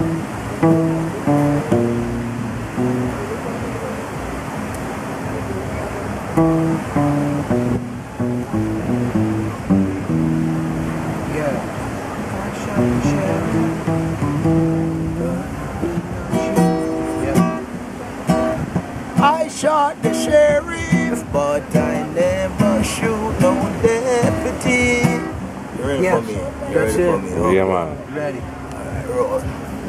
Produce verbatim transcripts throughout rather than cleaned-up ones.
I shot the sheriff, but I never shoot no deputy. You ready Yes, for me? You that's ready for it. me? Yeah, man. Ready. Alright, roll.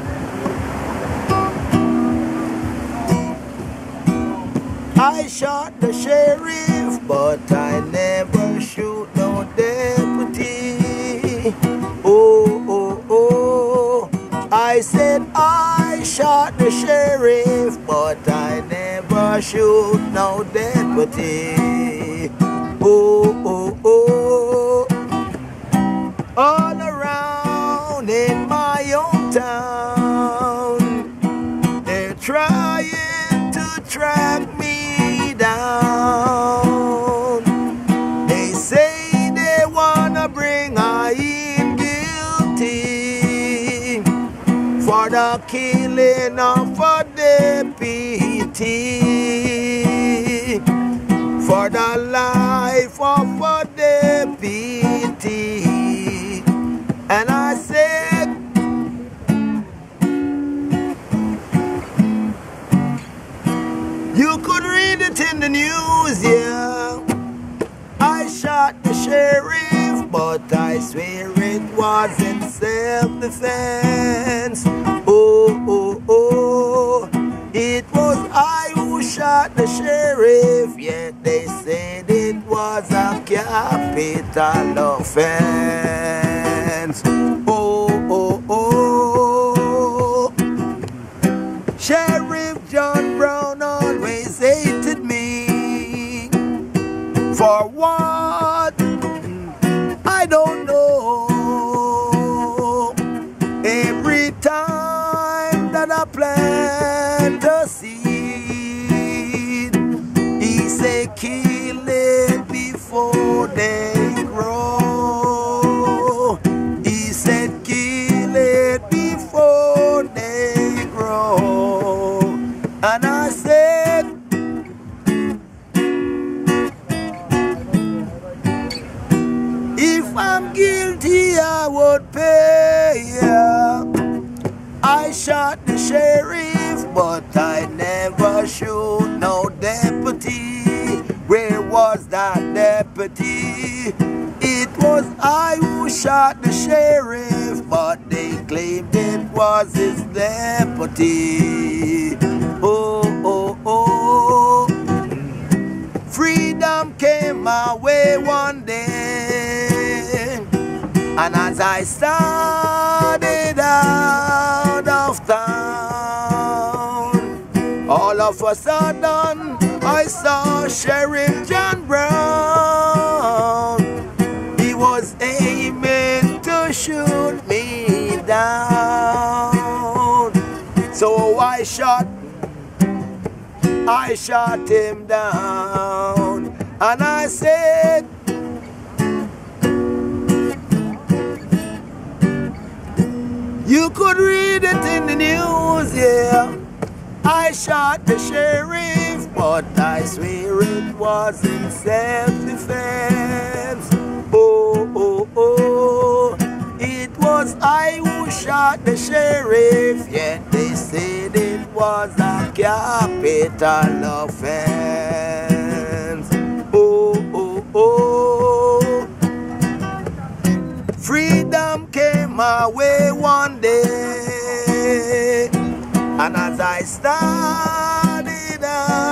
I shot the sheriff, but I never shoot no deputy. Oh, oh, oh. I said I shot the sheriff, but I never shoot no deputy. Oh, oh, oh. All around in my own town, they're trying to track me down. They say they wanna bring I in guilty for the killing of a deputy, for the life of a deputy. And I said, you could read it in the news, yeah. I shot the sheriff, but I swear it was in self-defense. Oh, oh, oh. It was I who shot the sheriff, yet they said it was a capital offense. Oh, oh, oh. Sheriff John Brown always hated me. For what? I don't know. Every time that I plant a seed, he say kill it before they grow. He said kill it before they grow. And I said, if I'm guilty, I would pay. Yeah. I shot the sheriff, but I never shoot no deputy. Where was that deputy? It was I who shot the sheriff, but they claimed it was his deputy. Oh, oh, oh. Freedom came my way one day, and as I started out of town, all of a sudden I saw Sheriff John Brown. He was aiming to shoot me down. So I shot, I shot him down, and I said, you could read it in the news, yeah. I shot the sheriff, but I swear it was in self-defense. Oh, oh, oh. It was I who shot the sheriff, yet they said it was a capital offense. Oh, oh, oh. Freedom came my way one day, and as I started out